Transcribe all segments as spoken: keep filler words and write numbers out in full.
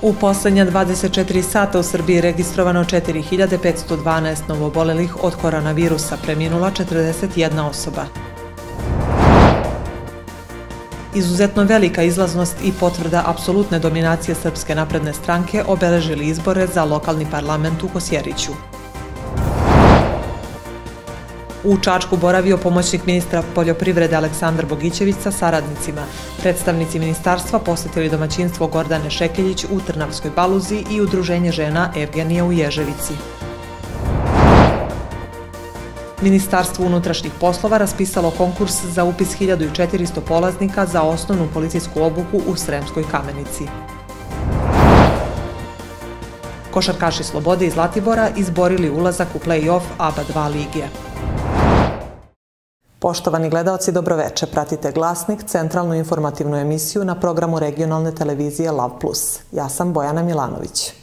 U poslednja dvadeset četiri sata u Srbiji registrovano četiri hiljade petsto dvanaest novoobolelih od koronavirusa, preminula četrdeset jedna osoba. Izuzetno velika izlaznost i potvrda apsolutne dominacije Srpske napredne stranke obeležili izbore za lokalni parlament u Kosjeriću. U Čačku boravio pomoćnik ministra poljoprivrede Aleksandar Bogićević sa saradnicima. Predstavnici ministarstva posetili domaćinstvo Gordane Šekeljić u Trnavskoj Baluzi i udruženje žena Evgenija u Ježevici. Ministarstvo unutrašnjih poslova raspisalo konkurs za upis hiljadu četiristo polaznika za osnovnu policijsku obuku u Sremskoj Kamenici. Košarkaši Slobode iz Zlatibora izborili ulazak u play-off A B A dva lige. Poštovani gledaoci, dobroveče. Pratite Glasnik, centralnu informativnu emisiju na programu regionalne televizije Lav plus. Ja sam Bojana Milanović.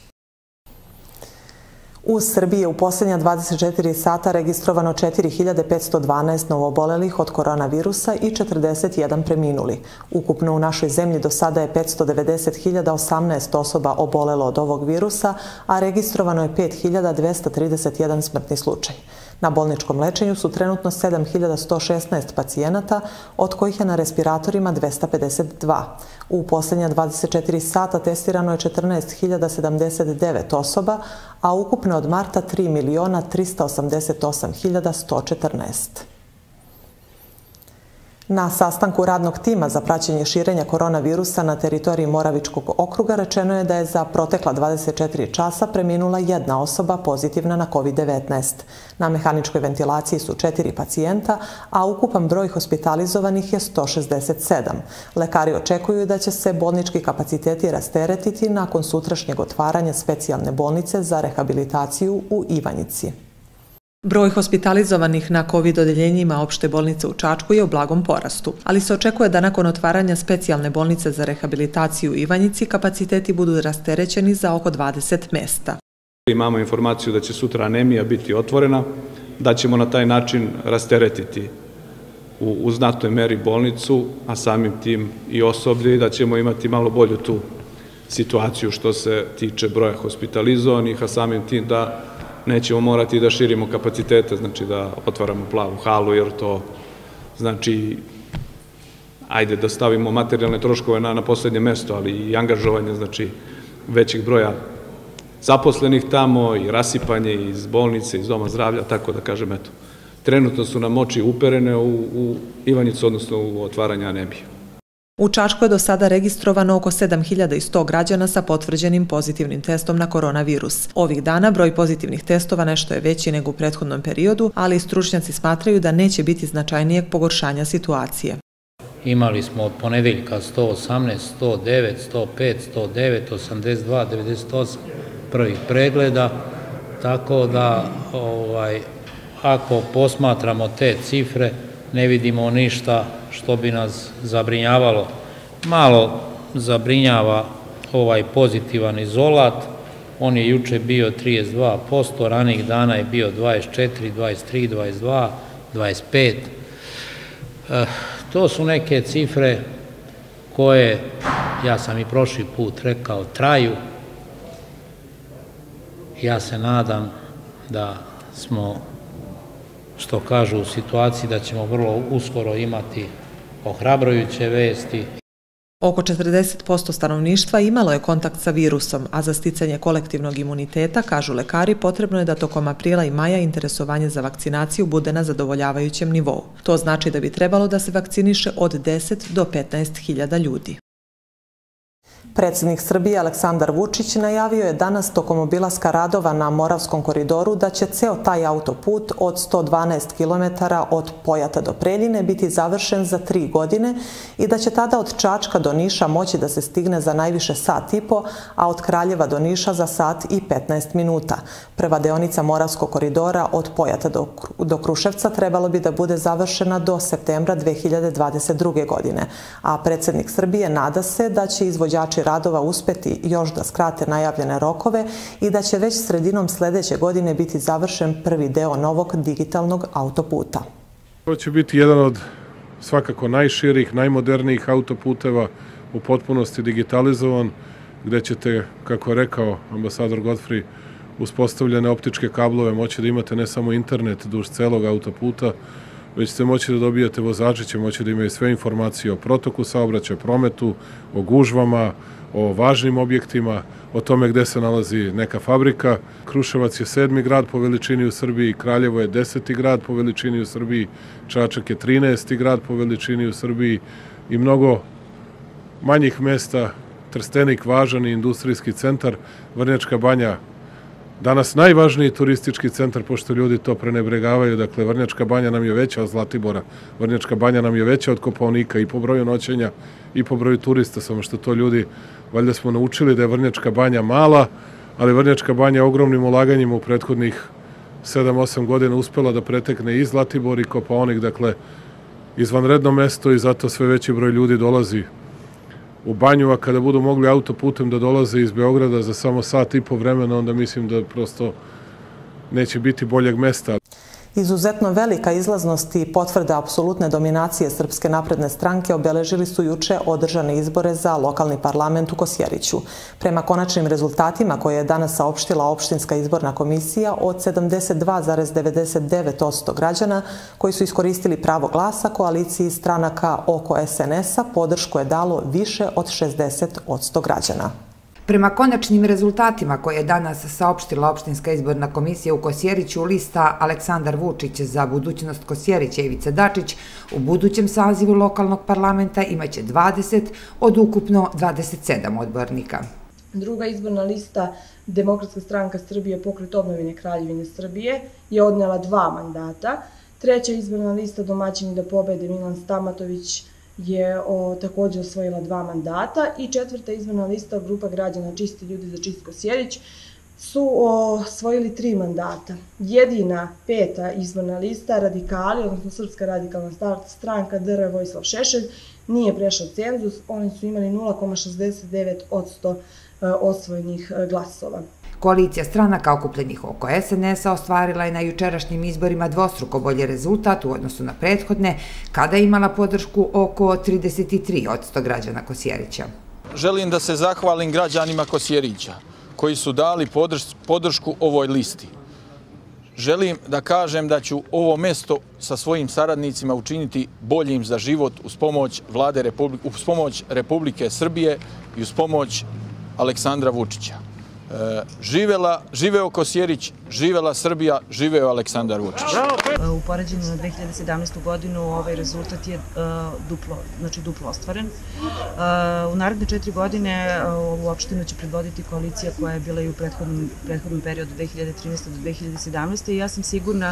U Srbiji je u poslednja dvadeset četiri sata registrovano četiri hiljade petsto dvanaest novoobolelih od koronavirusa i četrdeset jedan preminuli. Ukupno u našoj zemlji do sada je petsto devedeset hiljada osamnaest osoba obolelo od ovog virusa, a registrovano je pet hiljada dvesta trideset jedan smrtni slučaj. Na bolničkom lečenju su trenutno sedam hiljada sto šesnaest pacijenata, od kojih je na respiratorima dvesta pedeset dva. U poslednja dvadeset četiri sata testirano je četrnaest hiljada sedamdeset devet osoba, a ukupno od marta tri miliona trista osamdeset osam hiljada sto četrnaest. Na sastanku radnog tima za praćenje širenja koronavirusa na teritoriji Moravičkog okruga rečeno je da je za protekla dvadeset četiri časa preminula jedna osoba pozitivna na kovid devetnaest. Na mehaničkoj ventilaciji su četiri pacijenta, a ukupan broj hospitalizovanih je sto šezdeset sedam. Lekari očekuju da će se bolnički kapaciteti rasteretiti nakon sutrašnjeg otvaranja specijalne bolnice za rehabilitaciju u Ivanjici. Broj hospitalizovanih na kovid odeljenjima opšte bolnice u Čačku je u blagom porastu, ali se očekuje da nakon otvaranja specijalne bolnice za rehabilitaciju u Ivanjici kapaciteti budu rasterećeni za oko dvadeset mesta. Imamo informaciju da će sutra anemija biti otvorena, da ćemo na taj način rasteretiti u znatnoj meri bolnicu, a samim tim i osoblje, i da ćemo imati malo bolju tu situaciju što se tiče broja hospitalizovanih, a samim tim da nećemo morati da širimo kapacitete, znači da otvaramo plavu halu, jer to znači, ajde da stavimo materijalne troškove na, na poslednje mesto, ali i angažovanje, znači, većih broja zaposlenih tamo i rasipanje iz bolnice, iz doma zdravlja, tako da kažem, eto, trenutno su nam oči uperene u, u Ivanjicu, odnosno u otvaranje anemije. U Čačku je do sada registrovano oko sedam hiljada sto građana sa potvrđenim pozitivnim testom na koronavirus. Ovih dana broj pozitivnih testova nešto je veći nego u prethodnom periodu, ali stručnjaci smatraju da neće biti značajnijeg pogoršanja situacije. Imali smo od ponedeljka sto osamnaest, sto devet, sto pet, sto devet, osamdeset dva, devedeset osam prvih pregleda, tako da ovaj, ako posmatramo te cifre, ne vidimo ništa što bi nas zabrinjavalo. Malo zabrinjava ovaj pozitivan izolat, on je juče bio trideset dva posto, ranih dana je bio dvadeset četiri, dvadeset tri, dvadeset dva, dvadeset pet. E, to su neke cifre koje, ja sam i prošli put rekao, traju. Ja se nadam da smo, što kažu, u situaciji da ćemo vrlo uskoro imati ohrabrujuće vesti. Oko četrdeset posto stanovništva imalo je kontakt sa virusom, a za sticanje kolektivnog imuniteta, kažu lekari, potrebno je da tokom aprila i maja interesovanje za vakcinaciju bude na zadovoljavajućem nivou. To znači da bi trebalo da se vakciniše od deset do petnaest hiljada ljudi. Predsjednik Srbije Aleksandar Vučić najavio je danas tokom obilaska radova na Moravskom koridoru da će ceo taj autoput od sto dvanaest kilometara od Pojata do Preljine biti završen za tri godine i da će tada od Čačka do Niša moći da se stigne za najviše sat i po, a od Kraljeva do Niša za sat i petnaest minuta. Prva deonica Moravskog koridora od Pojata do, do Kruševca trebalo bi da bude završena do septembra dve hiljade dvadeset druge. godine, a predsjednik Srbije nada se da će izvođači radova uspeti još da skrate najavljene rokove i da će već sredinom sledeće godine biti završen prvi deo novog digitalnog autoputa. To će biti jedan od svakako najširih, najmodernijih autoputeva, u potpunosti digitalizovan, gde ćete, kako je rekao ambasador Godfrey, uspostavljene optičke kablove moći da imate ne samo internet duž celog autoputa, već ćete moći da dobijete, vozači će moći da imaju sve informacije o protoku saobraćaja, prometu, o gužvama, o važnim objektima, o tome gde se nalazi neka fabrika. Kruševac je sedmi grad po veličini u Srbiji, Kraljevo je deseti grad po veličini u Srbiji, Čačak je trinaesti grad po veličini u Srbiji i mnogo manjih mesta, Trstenik važan i industrijski centar, Vrnjačka Banja danas najvažniji turistički centar, pošto ljudi to prenebregavaju. Dakle, Vrnjačka Banja nam je veća od Zlatibora, Vrnjačka Banja nam je veća od Kopaonika i po broju noćenja i po broju turista, samo što to ljudi, valjda smo naučili da je Vrnjačka Banja mala, ali Vrnjačka Banja ogromnim ulaganjima u prethodnih sedam osam godina uspela da pretekne i Zlatibor i Kopaonik, dakle, izvanredno mesto i zato sve veći broj ljudi dolazi u Banju, a kada budu mogli autoputem da dolaze iz Beograda za samo sat i po vremena, onda mislim da prosto neće biti boljeg mesta. Izuzetno velika izlaznost i potvrda apsolutne dominacije Srpske napredne stranke obeležili su juče održane izbore za lokalni parlament u Kosjeriću. Prema konačnim rezultatima koje je danas saopštila opštinska izborna komisija, od sedamdeset dva zarez devedeset devet posto građana koji su iskoristili pravo glasa, koaliciji stranaka oko es en es a podršku je dalo više od šezdeset posto građana. Prema konačnim rezultatima koje je danas saopštila opštinska izborna komisija u Kosjeriću, lista Aleksandar Vučić za budućnost Kosjerića Ivica Dačić u budućem sazivu lokalnog parlamenta imaće dvadeset od ukupno dvadeset sedam odbornika. Druga izborna lista Demokratska stranka Srbije, Pokret obnovljene Kraljevine Srbije, je odnela dva mandata. Treća izborna lista Domaćini da pobede Milan Stamatović je o, također osvojila dva mandata i četvrta izborna lista Grupa građana Čisti ljudi za čist Kosjerić su osvojili tri mandata. Jedina peta izborna lista Radikali, odnosno Srpska radikalna stranka D R Vojislav Šešelj, nije prešao cenzus, oni su imali nula zarez šezdeset devet posto osvojenih glasova. Koalicija stranaka okupljenih oko es en es a ostvarila je na jučerašnjim izborima dvostruko bolji rezultat u odnosu na prethodne, kada je imala podršku oko trideset tri posto građana Kosjerića. Želim da se zahvalim građanima Kosjerića koji su dali podršku ovoj listi. Želim da kažem da ću ovo mesto sa svojim saradnicima učiniti boljim za život uz pomoć Vlade Republike, uz pomoć Republike Srbije i uz pomoć Aleksandra Vučića. Živela, živeo Kosjerić, živela Srbija, živeo Aleksandar Vučić. U poređenju na dve hiljade sedamnaestu. godinu ovaj rezultat je duplo, znači duplo ostvaren. U naredne četiri godine ovu opštinu će predvoditi koalicija koja je bila i u prethodnom, prethodnom periodu dve hiljade trinaeste. do dve hiljade sedamnaeste. i ja sam sigurna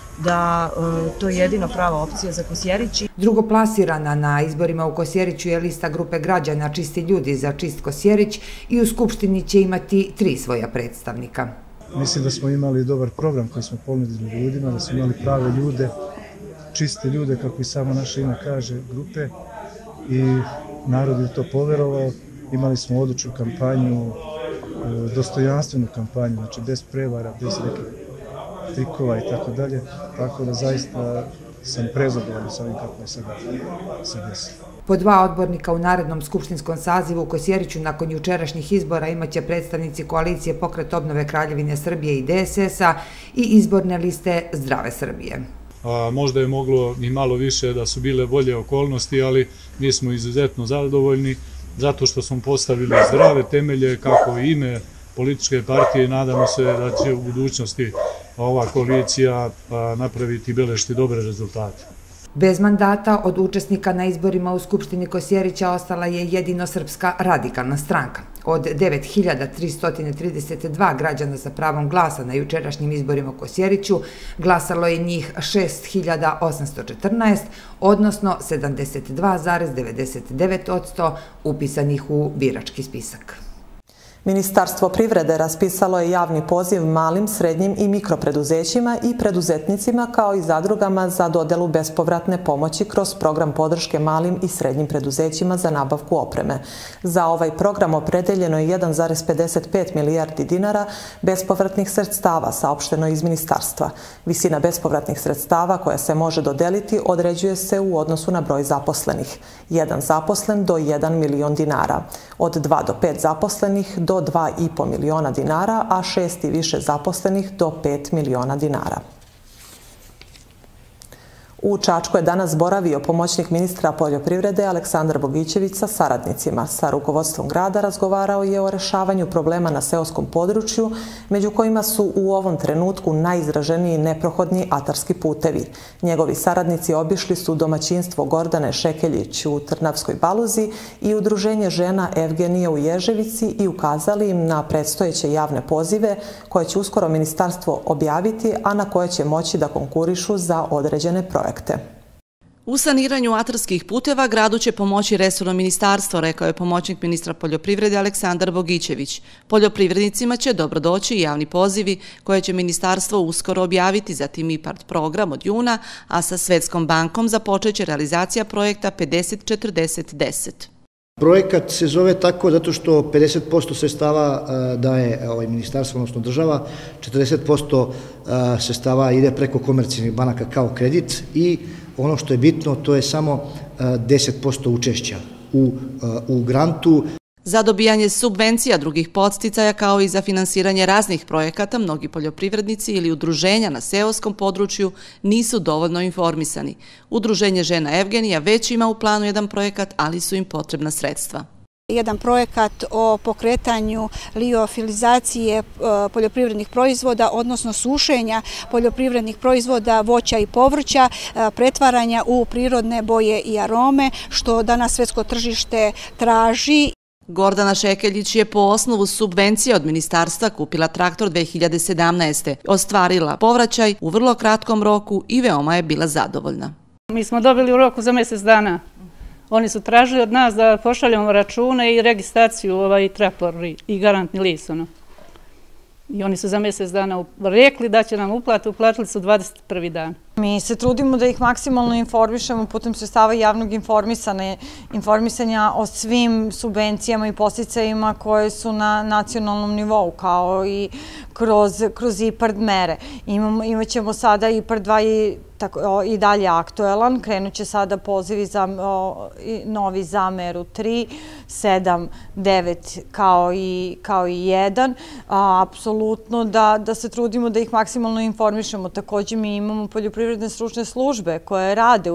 da to je jedina prava opcija za Kosjerić. Drugoplasirana na izborima u Kosjeriću je lista Grupe građana Čisti ljudi za čist Kosjerić i u Skupštini će imati tri svoja predstavnika. Mislim da smo imali dobar program koji smo ponudili ljudima, da smo imali prave ljude, čiste ljude, kako i samo naše ime kaže, grupe, i narod je to poverovao. Imali smo odlučnu kampanju, dostojanstvenu kampanju, znači bez prevara, bez nekih trikova i tako dalje, tako da zaista sam prezadovoljan sa ovim kako je sada se desilo. Po dva odbornika u narednom skupštinskom sazivu u Kosjeriću nakon jučerašnjih izbora imaće predstavnici koalicije Pokret obnove Kraljevine Srbije i de es es a i izborne liste Zdrave Srbije. Možda je moglo i malo više da su bile bolje okolnosti, ali mi smo izuzetno zadovoljni zato što smo postavili zdrave temelje kako i ime političke partije i nadamo se da će u budućnosti ova koalicija napraviti i beležiti dobre rezultate. Bez mandata od učesnika na izborima u Skupštini Kosjerića ostala je jedino Srpska radikalna stranka. Od devet hiljada tristo trideset dva građana sa pravom glasa na jučerašnjim izborima u Kosjeriću glasalo je njih šest hiljada osamsto četrnaest, odnosno sedamdeset dva zarez devedeset devet posto upisanih u birački spisak. Ministarstvo privrede raspisalo je javni poziv malim, srednjim i mikropreduzećima i preduzetnicima kao i zadrugama za dodelu bespovratne pomoći kroz program podrške malim i srednjim preduzećima za nabavku opreme. Za ovaj program opredeljeno je jedan zarez pedeset pet milijardi dinara bespovratnih sredstava, saopšteno iz ministarstva. Visina bespovratnih sredstava koja se može dodeliti određuje se u odnosu na broj zaposlenih. Jedan zaposlen do jedan milion dinara. Od dva do pet zaposlenih do dva i po miliona dinara, a šest i više zaposlenih do pet miliona dinara. U Čačku je danas boravio pomoćnik ministra poljoprivrede Aleksandar Bogićević sa saradnicima. Sa rukovodstvom grada razgovarao je o rešavanju problema na seoskom području, među kojima su u ovom trenutku najizraženiji neprohodni atarski putevi. Njegovi saradnici obišli su domaćinstvo Gordane Šekeljić u Trnavskoj Baluzi i udruženje žena Evgenije u Ježevici i ukazali im na predstojeće javne pozive koje će uskoro ministarstvo objaviti, a na koje će moći da konkurišu za određene projekte. U saniranju atarskih puteva gradu će pomoći resorno ministarstvo, rekao je pomoćnik ministra poljoprivrede Aleksandar Bogićević. Poljoprivrednicima će dobro doći i javni pozivi koje će ministarstvo uskoro objaviti, zatim IPARD program od juna, a sa Svetskom bankom započeće realizacija projekta pedeset četrdeset deset. Projekat se zove tako zato što pedeset posto sredstava daje ovaj ministarstvo, odnosno država, četrdeset posto sredstava ide preko komercijalnih banaka kao kredit i ono što je bitno to je samo deset posto učešća u, u grantu. Za dobijanje subvencija drugih podsticaja kao i za finansiranje raznih projekata mnogi poljoprivrednici ili udruženja na seoskom području nisu dovoljno informisani. Udruženje žena Evgenija već ima u planu jedan projekat, ali su im potrebna sredstva. Jedan projekat o pokretanju liofilizacije poljoprivrednih proizvoda, odnosno sušenja poljoprivrednih proizvoda, voća i povrća, pretvaranja u prirodne boje i arome, što danas svetsko tržište traži. Gordana Šekeljić je po osnovu subvencije od ministarstva kupila traktor dve hiljade sedamnaeste. Ostvarila povraćaj u vrlo kratkom roku i veoma je bila zadovoljna. Mi smo dobili u roku za mjesec dana. Oni su tražili od nas da pošaljemo račune i registraciju ovaj trapor i garantni list. I oni su za mjesec dana rekli da će nam uplati, uplatili su dvadeset prvi dan. Mi se trudimo da ih maksimalno informišemo putem sredstava javnog informisanja o svim subvencijama i podsticajima koje su na nacionalnom nivou, kao i kroz IPARD mere. Imaćemo sada IPARD dva i dalje aktuelan, krenut će sada pozivi novi za meru tri, sedam, devet kao i jedan. Apsolutno da se trudimo da ih maksimalno informišemo. Također mi imamo poljoprivredne stručne službe koje rade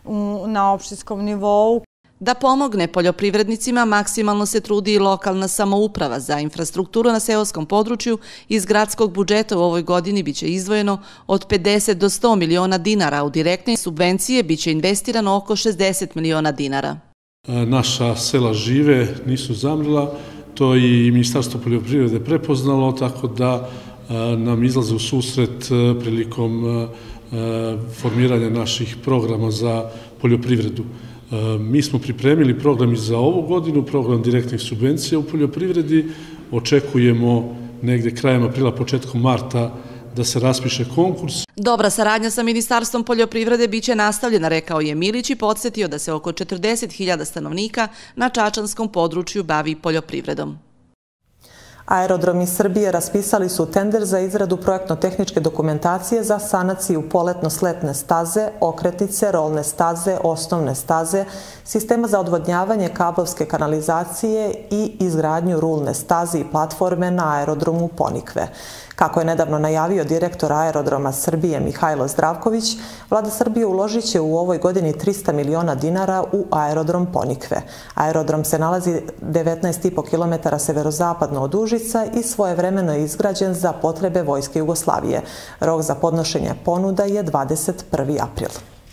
na opštinskom nivou. Da pomogne poljoprivrednicima, maksimalno se trudi i lokalna samouprava. Za infrastrukturu na seoskom području iz gradskog budžeta u ovoj godini biće izdvojeno od pedeset do sto miliona dinara, u direktne subvencije biće investirano oko šezdeset miliona dinara. Naša sela žive, nisu zamrla, to i Ministarstvo poljoprivrede prepoznalo, tako da nam izlaze u susret prilikom formiranja naših programa za poljoprivredu. Mi smo pripremili program i za ovu godinu, program direktnih subvencija u poljoprivredi. Očekujemo negde krajem aprila, početkom marta da se raspiše konkurs. Dobra saradnja sa Ministarstvom poljoprivrede biće nastavljena, rekao je Milić i podsjetio da se oko četrdeset hiljada stanovnika na čačanskom području bavi poljoprivredom. Aerodromi Srbije raspisali su tender za izradu projektno-tehničke dokumentacije za sanaciju poletno-sletne staze, okretnice, rolne staze, osnovne staze, sistema za odvodnjavanje kablovske kanalizacije i izgradnju rulne staze i platforme na aerodromu Ponikve. Kako je nedavno najavio direktor Aerodroma Srbije Mihajlo Zdravković, vlada Srbije uložit će u ovoj godini trista miliona dinara u aerodrom Ponikve. Aerodrom se nalazi devetnaest i po kilometara severozapadno od Užica i svojevremeno je izgrađen za potrebe Vojske Jugoslavije. Rok za podnošenje ponuda je dvadeset prvi april.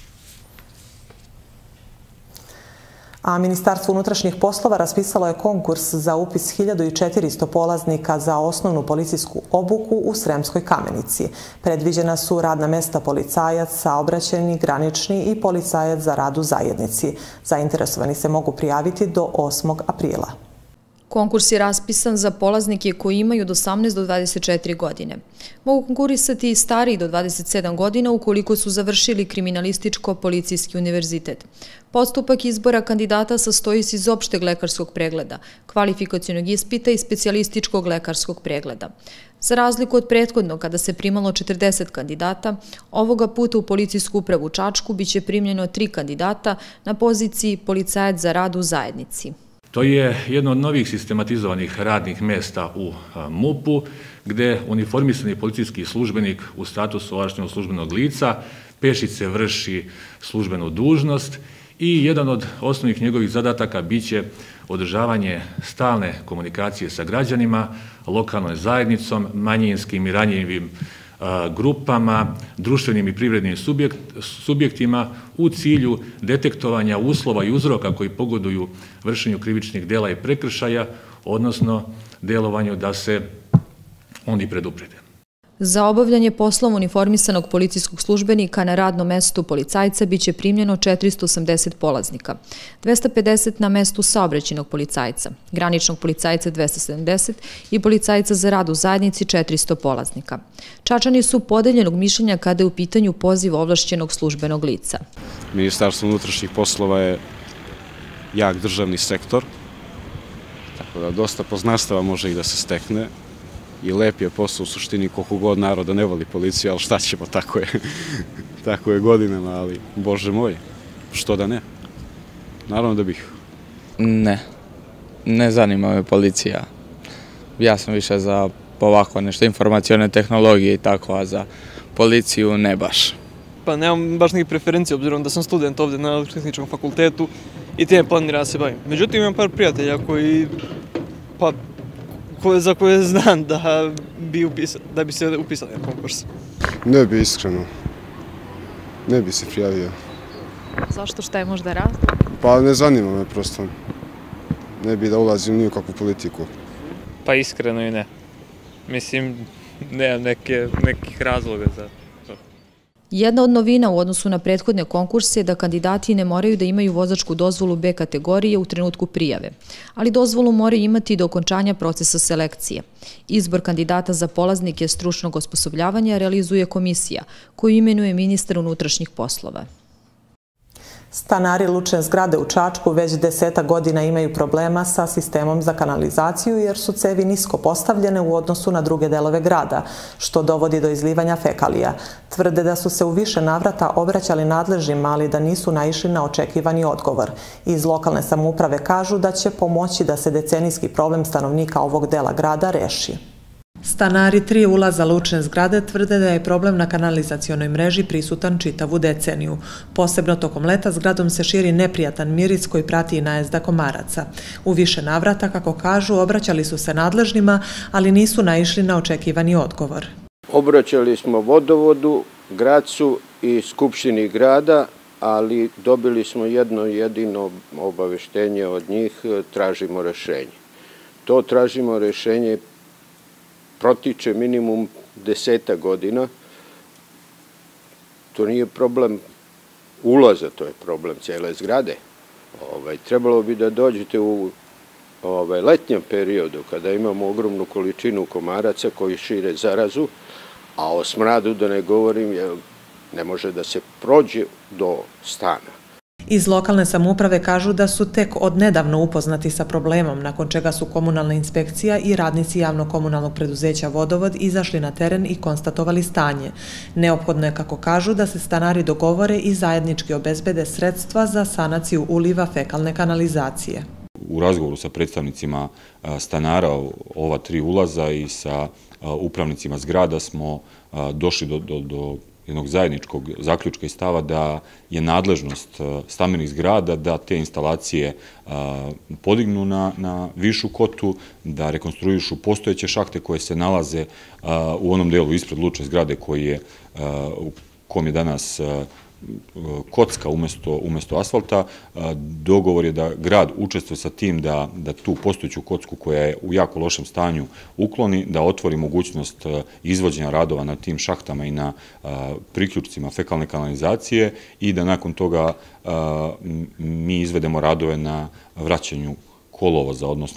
A Ministarstvo unutrašnjih poslova raspisalo je konkurs za upis hiljadu četiristo polaznika za osnovnu policijsku obuku u Sremskoj Kamenici. Predviđena su radna mesta policajac, saobraćajni, granični i policajac za rad u zajednici. Zainteresovani se mogu prijaviti do osmog aprila. Konkurs je raspisan za polaznike koji imaju od osamnaest do dvadeset četiri godine. Mogu konkurisati i stariji do dvadeset sedam godina ukoliko su završili kriminalističko-policijski univerzitet. Postupak izbora kandidata sastoji se iz opšteg lekarskog pregleda, kvalifikacionog ispita i specijalističkog lekarskog pregleda. Za razliku od prethodnog, kada se primalo četrdeset kandidata, ovoga puta u policijsku upravu u Čačku biće primljeno tri kandidata na poziciji policajac za rad u zajednici. To je jedno od novih sistematizovanih radnih mesta u M U P-u, gde uniformisani policijski službenik u statusu ovlašćenog službenog lica pešice vrši službenu dužnost i jedan od osnovnih njegovih zadataka biće održavanje stalne komunikacije sa građanima, lokalnom zajednicom, manjinskim i ranjivim grupama, društvenim i privrednim subjektima u cilju detektovanja uslova i uzroka koji pogoduju vršenju krivičnih dela i prekršaja, odnosno delovanju da se oni preduprede. Za obavljanje poslova uniformisanog policijskog službenika na radno mesto policajca biće primljeno četiristo osamdeset polaznika, dvesta pedeset na mestu saobraćajnog policajca, graničnog policajca dvesta sedamdeset i policajca za rad u zajednici četiristo polaznika. Čačani su podeljenog mišljenja kada je u pitanju poziv ovlašćenog službenog lica. Ministarstvo unutrašnjih poslova je jak državni sektor, tako da dosta poznanstava može i da se stekne. I lep je posao u suštini, koliko god naroda ne voli policiju, ali šta ćemo, tako je, tako je godinama, ali Bože moj, što da ne? Naravno da bih. Ne, ne zanima me policija. Ja sam više za ovako nešto informacione tehnologije i tako, a za policiju ne baš. Pa nemam baš nekih preferencija, obzirom da sam student ovdje na Elektrotehničkom fakultetu i time planiram da se bavim. Međutim, imam par prijatelja koji, pa, za koje znam da bi, upisa, da bi se upisali na konkurs. Ne bi iskreno. Ne bi se prijavio. Zašto, šta je možda razlog? Pa ne zanima me prosto. Ne bi da ulazim ni u kakvu politiku. Pa iskreno i ne. Mislim, nemam neke, nekih razloga za to. Jedna od novina u odnosu na prethodne konkurse je da kandidati ne moraju da imaju vozačku dozvolu B kategorije u trenutku prijave, ali dozvolu moraju imati do okončanja procesa selekcije. Izbor kandidata za polaznike stručnog osposobljavanja realizuje komisija, koju imenuje ministar unutrašnjih poslova. Stanari lučne zgrade u Čačku već deseta godina imaju problema sa sistemom za kanalizaciju jer su cevi nisko postavljene u odnosu na druge delove grada, što dovodi do izlivanja fekalija. Tvrde da su se u više navrata obraćali nadležnima, ali da nisu naišli na očekivani odgovor. Iz lokalne samouprave kažu da će pomoći da se decenijski problem stanovnika ovog dela grada reši. Stanari tri ulaza lučne zgrade tvrde da je problem na kanalizacionoj mreži prisutan čitavu deceniju. Posebno tokom leta zgradom se širi neprijatan miris koji prati i najezda komaraca. U više navrata, kako kažu, obraćali su se nadležnima, ali nisu naišli na očekivani odgovor. Obraćali smo vodovodu, gradcu i skupštini grada, ali dobili smo jedno jedino obaveštenje od njih, tražimo rešenje. To tražimo rešenje protiče minimum deseta godina. To nije problem ulaza, to je problem cijele zgrade. Ovaj, trebalo bi da dođete u ovaj, letnjem periodu, kada imamo ogromnu količinu komaraca koji šire zarazu, a o smradu da ne govorim, jer ne može da se prođe do stana. Iz lokalne samouprave kažu da su tek od nedavno upoznati sa problemom, nakon čega su komunalna inspekcija i radnici javno-komunalnog preduzeća Vodovod izašli na teren i konstatovali stanje. Neophodno je, kako kažu, da se stanari dogovore i zajednički obezbede sredstva za sanaciju uliva fekalne kanalizacije. U razgovoru sa predstavnicima stanara ova tri ulaza i sa upravnicima zgrada smo došli do, do, do jednog zajedničkog zaključka i stava da je nadležnost stambenih zgrada da te instalacije podignu na, na višu kotu, da rekonstruišu postojeće šahte koje se nalaze u onom delu ispred lučne zgrade koji je, u kom je danas kocka umesto, umesto asfalta. Dogovor je da grad učestvuje sa tim da, da tu postojeću kocku koja je u jako lošem stanju ukloni, da otvori mogućnost izvođenja radova na tim šahtama i na priključcima fekalne kanalizacije i da nakon toga mi izvedemo radove na vraćanju kolovoza, odnosno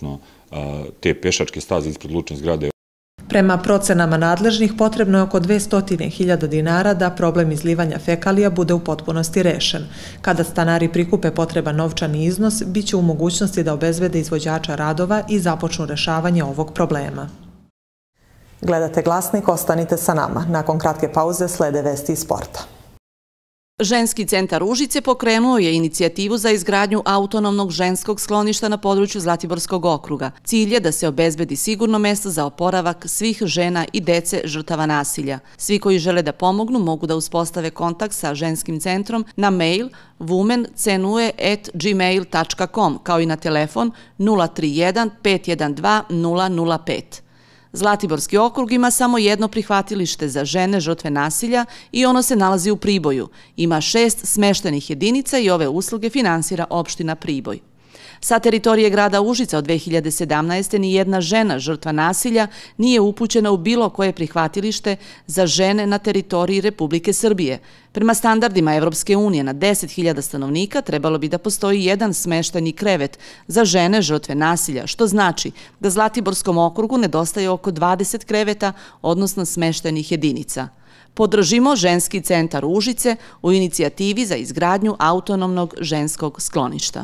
te pešačke staze ispred lučne zgrade. Prema procenama nadležnih, potrebno je oko dvesta hiljada dinara da problem izlivanja fekalija bude u potpunosti rešen. Kada stanari prikupe potreban novčani iznos, bit će u mogućnosti da obezbede izvođača radova i započnu rešavanje ovog problema. Gledate Glasnik, ostanite sa nama. Nakon kratke pauze slede vesti iz sporta. Ženski centar Užice pokrenuo je inicijativu za izgradnju autonomnog ženskog skloništa na području Zlatiborskog okruga. Cilj je da se obezbedi sigurno mesto za oporavak svih žena i dece žrtava nasilja. Svi koji žele da pomognu mogu da uspostave kontakt sa ženskim centrom na mail women cenue at gmail tačka com kao i na telefon nula tri jedan pet jedan dva nula nula pet. Zlatiborski okrug ima samo jedno prihvatilište za žene žrtve nasilja i ono se nalazi u Priboju. Ima šest smeštenih jedinica i ove usluge finansira opština Priboj. Sa teritorije grada Užica od dve hiljade sedamnaeste. ni jedna žena žrtva nasilja nije upućena u bilo koje prihvatilište za žene na teritoriji Republike Srbije. Prema standardima Evropske unije na deset hiljada stanovnika trebalo bi da postoji jedan smeštajni krevet za žene žrtve nasilja, što znači da Zlatiborskom okrugu nedostaje oko dvadeset kreveta, odnosno smeštajnih jedinica. Podržimo Ženski centar Užice u inicijativi za izgradnju autonomnog ženskog skloništa.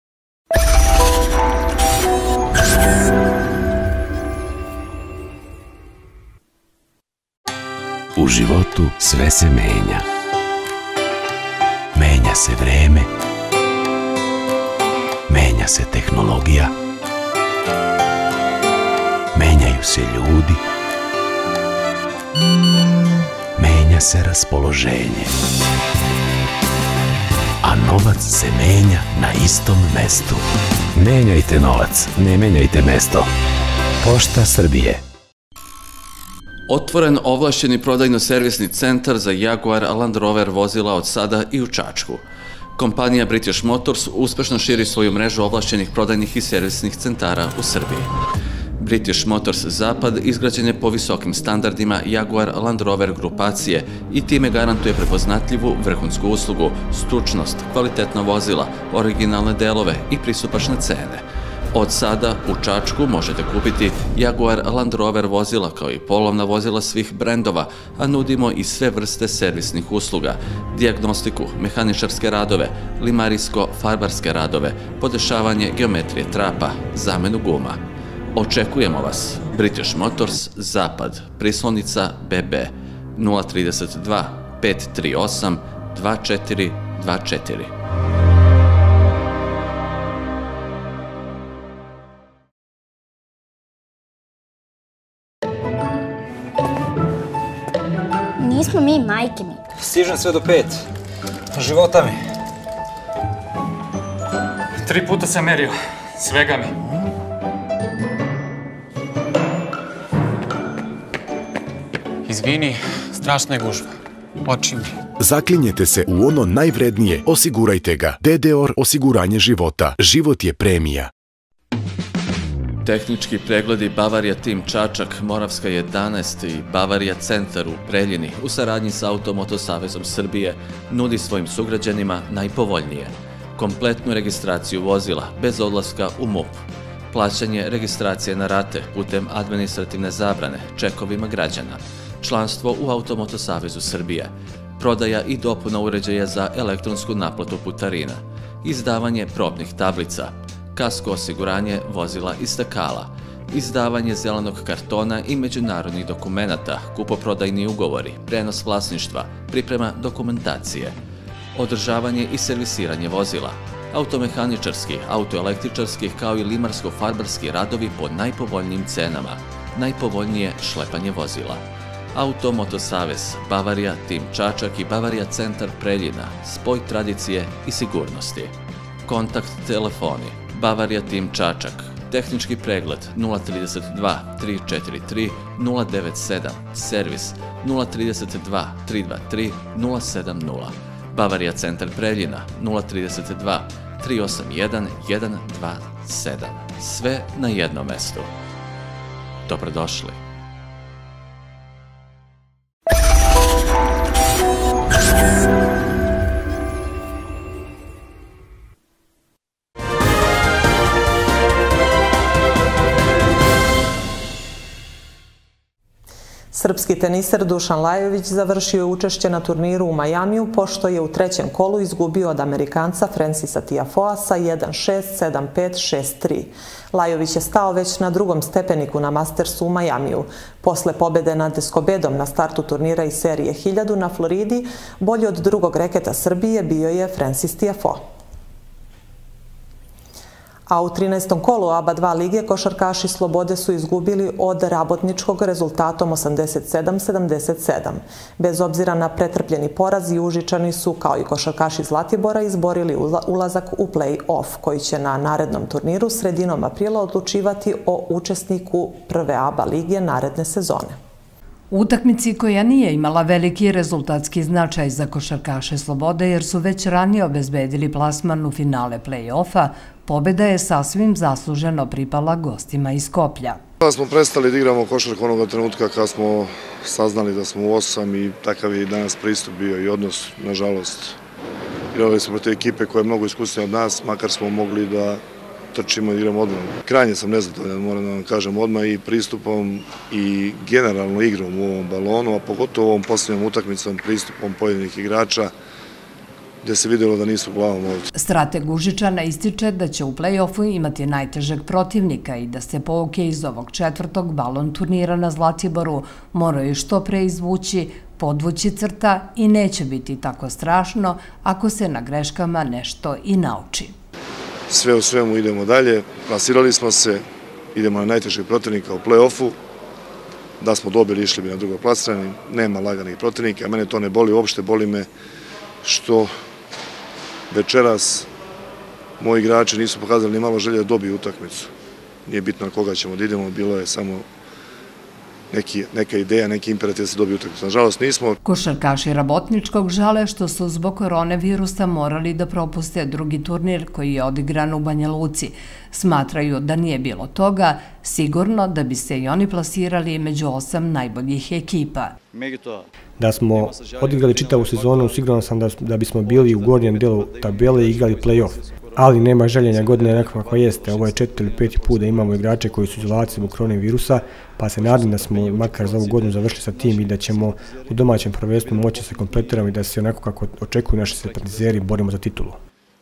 U životu sve se menja. Menja se vreme. Menja se tehnologija. Menjaju se ljudi. Menja se raspoloženje. A novac se menja na istom mestu. Menjajte novac, ne menjajte mesto. Pošta Srbije. Otvoren ovlašćeni prodajno-servisni centar za Jaguar Land Rover vozila od sada i u Čačku. Kompanija British Motors uspešno širi svoju mrežu ovlašćenih prodajnih i servisnih centara u Srbiji. British Motors Zapad izgrađen je po visokim standardima Jaguar Land Rover grupacije i time garantuje prepoznatljivu vrhunsku uslugu, stručnost, kvalitetna vozila, originalne delove i pristupačne cene. Od sada u Čačku možete kupiti Jaguar Land Rover vozila kao i polovna vozila svih brendova, a nudimo i sve vrste servisnih usluga, dijagnostiku, mehaničarske radove, limarijsko-farbarske radove, podešavanje geometrije trapa, zamenu guma. Očekujemo vas. British Motors Zapad, Prislonica B B nula tri dva pet tri osam dva četiri dva četiri. Nismo mi majke mi. Stižem sve do pet. Života mi. Tri puta sam merio. Svega mi. Izvini, strašna je gužva. Oči mi. Zaklinjete se u ono najvrednije, osigurajte ga. D D O R osiguranje života. Život je premija. Tehnički pregledi Bavarija Tim Čačak, Moravska jedanaest i Bavarija Centar u Preljini u saradnji sa Automoto Savezom Srbije nudi svojim sugrađanima najpovoljnije. Kompletnu registraciju vozila bez odlaska u M U P. Plaćanje registracije na rate putem administrativne zabrane čekovima građana. Članstvo u Automoto Savezu Srbije. Prodaja i dopuna uređaja za elektronsku naplatu putarina. Izdavanje probnih tablica. Kasko osiguranje vozila i stakala, izdavanje zelenog kartona i međunarodnih dokumenata, kupoprodajni ugovori, prenos vlasništva, priprema dokumentacije, održavanje i servisiranje vozila, automehaničarski, autoelektričarski kao i limarsko-farbarski radovi po najpovoljnijim cenama, najpovoljnije šlepanje vozila. Automoto Savez, Bavarija Tim Čačak i Bavarija Centar Preljina, spoj tradicije i sigurnosti. Kontakt telefoni Bavarija Tim Čačak, tehnički pregled nula tri dva tri četiri tri nula devet sedam, servis nula tri dva tri dva tri nula sedam nula, Bavarija Centar Preljina nula tri dva tri osam jedan jedan dva sedam, sve na jednom mestu. Dobrodošli. Srpski teniser Dušan Lajović završio je učešće na turniru u Majamiju, pošto je u trećem kolu izgubio od Amerikanca Francisa Tiafoea sa jedan šest, sedam pet, šest tri. Lajović je stao već na drugom stepeniku na Mastersu u Majamiju. Posle pobede nad Escobedom na startu turnira iz serije hiljadu na Floridi, bolji od drugog reketa Srbije bio je Francis Tiafoe. A u trinaestom kolu A B A dva lige košarkaši Slobode su izgubili od Rabotničkog rezultatom osamdeset sedam sedamdeset sedam. Bez obzira na pretrpljeni poraz, Užičani su, kao i košarkaši Zlatibora, izborili ulazak u play-off, koji će na narednom turniru sredinom aprila odlučivati o učesniku prve A B A lige naredne sezone. U utakmici koja nije imala veliki rezultatski značaj za košarkaše Slobode jer su već ranije obezbedili plasman u finale play-offa, pobjeda je sasvim zasluženo pripala gostima iz Skoplja. Kada smo prestali da igramo košarku onoga trenutka kada smo saznali da smo u osam i takav je i danas pristup bio i odnos, nažalost. Igrali smo protiv ekipe koja je mnogo iskusnija od nas, makar smo mogli da trčimo i igramo odmah. Krajnje sam nezadovoljan, moram da vam kažem, odmah i pristupom i generalno igrom u ovom balonu, a pogotovo ovom posljednjom utakmicom, pristupom pojedinih igrača, gde se vidjelo da nisu glavom ovdje. Strateg Užičana ističe da će u play-offu imati najtežeg protivnika i da se pouke iz ovog četvrtog balon turnira na Zlatiboru moraju što pre izvući, podvući crta i neće biti tako strašno ako se na greškama nešto i nauči. Sve u svemu idemo dalje, plasirali smo se, idemo na najtežeg protivnika u play-offu, da smo dobili išli bi na drugo plasirani, nema laganih protivnika, a mene to ne boli uopšte, boli me što večeras moji igrači nisu pokazali ni malo želje da dobiju utakmicu. Nije bitno na koga ćemo da idemo, bilo je samo neka ideja, neki imperativ da se dobiju utakmicu. Nažalost nismo. Košarkaši Rabotničkog žale što su zbog koronavirusa morali da propuste drugi turnir koji je odigran u Banja Luci. Smatraju da nije bilo toga, sigurno da bi se i oni plasirali među osam najboljih ekipa. Da smo odigrali čitavu sezonu, siguran sam da bismo bili u gornjem delu tabele i igrali play-off. Ali nema željenja, godina je nekakva koja jeste. Ovo je četiri ili peti put da imamo igrače koji su izolaciji zbog koronavirusa, pa se nadam da smo makar za ovu godinu završili sa tim i da ćemo u domaćem prvenstvu moći se kompletiramo i da se onako kako očekuju naši simpatizeri borimo za titulu.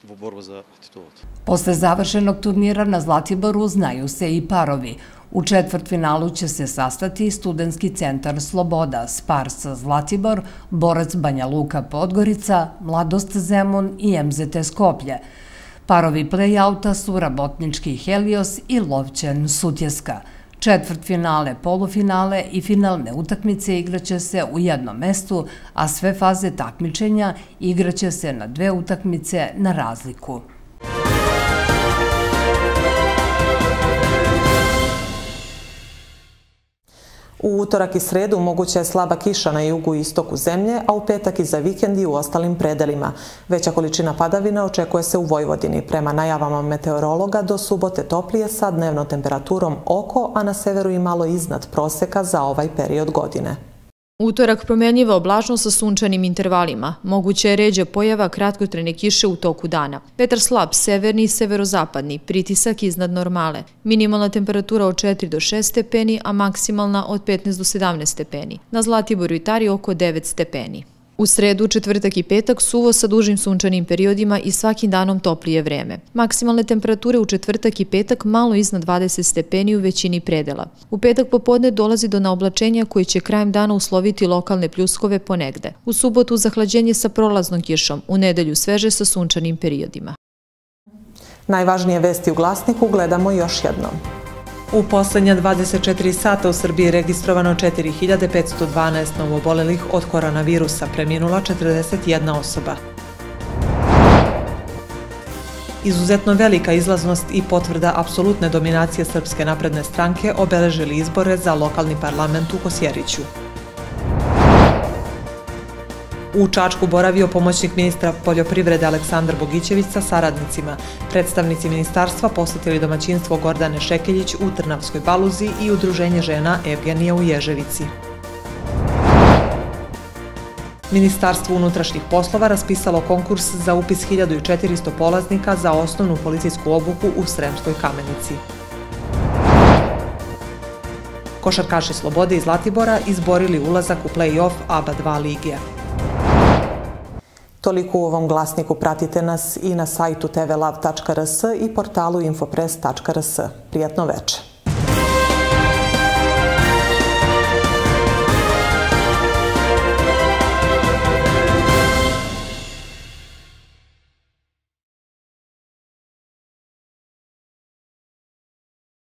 Posle završenog turnira na Zlatiboru znaju se i parovi. U četvrtfinalu će se sastati Studentski centar Sloboda, Spars Zlatibor, Borac Banja Luka Podgorica, Mladost Zemun i M Z T Skoplje. Parovi play-outa su Rabotnički Helios i Lovćen Sutjeska. Četvrtfinale, polufinale i finalne utakmice igraće se u jednom mestu, a sve faze takmičenja igraće se na dve utakmice na razliku. U utorak i sredu moguća je slaba kiša na jugu i istoku zemlje, a u petak i za vikend i u ostalim predelima. Veća količina padavina očekuje se u Vojvodini. Prema najavama meteorologa do subote toplije sa dnevnom temperaturom oko, a na severu i malo iznad proseka za ovaj period godine. Utorak promenljiva oblačnost sa sunčanim intervalima. Moguće je ređa pojava kratkotrajne kiše u toku dana. Vetar slab, severni i severozapadni, pritisak iznad normale. Minimalna temperatura od četiri do šest stepeni, a maksimalna od petnaest do sedamnaest stepeni. Na Zlatiboru i Tari oko devet stepeni. U sredu, četvrtak i petak suvo sa dužim sunčanim periodima i svakim danom toplije vreme. Maksimalne temperature u četvrtak i petak malo iznad dvadeset stepeni u većini predela. U petak popodne dolazi do naoblačenja koji će krajem dana usloviti lokalne pljuskove ponegde. U subotu zahlađenje sa prolaznom kišom, u nedelju sveže sa sunčanim periodima. Najvažnije vesti u Glasniku gledamo još jednom. U poslednja dvadeset četiri sata u Srbiji je registrovano četiri hiljade petsto dvanaest novoobolelih od koronavirusa, preminula četrdeset jedna osoba. Izuzetno velika izlaznost i potvrda apsolutne dominacije Srpske napredne stranke obeležili izbore za lokalni parlament u Kosjeriću. U Čačku boravio pomoćnik ministra poljoprivrede Aleksandar Bogićević sa saradnicima. Predstavnici ministarstva posetili domaćinstvo Gordane Šekeljić u Trnavskoj Baluzi i udruženje žena Evgenija u Ježevici. Ministarstvo unutrašnjih poslova raspisalo konkurs za upis hiljadu četiristo polaznika za osnovnu policijsku obuku u Sremskoj Kamenici. Košarkaši Slobode iz Zlatibora izborili ulazak u play-off A B A dva lige. Toliko u ovom glasniku. Pratite nas i na sajtu t v lav tačka r s i portalu infopres tačka r s. Prijatno veče.